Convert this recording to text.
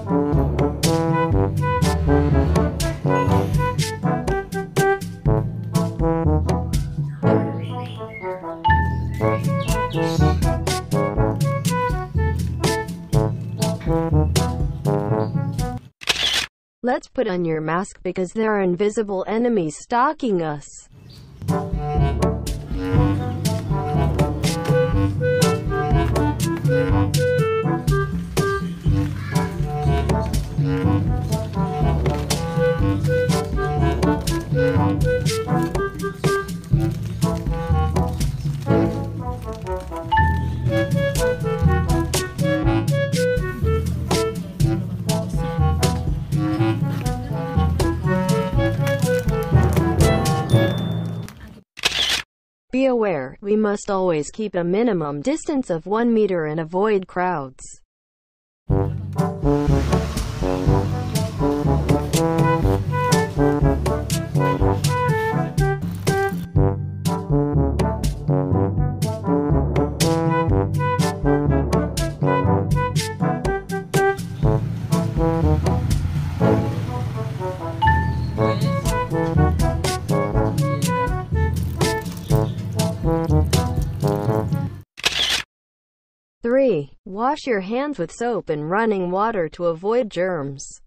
Let's put on your mask because there are invisible enemies stalking us. Be aware, we must always keep a minimum distance of 1 meter and avoid crowds. Three, wash your hands with soap and running water to avoid germs.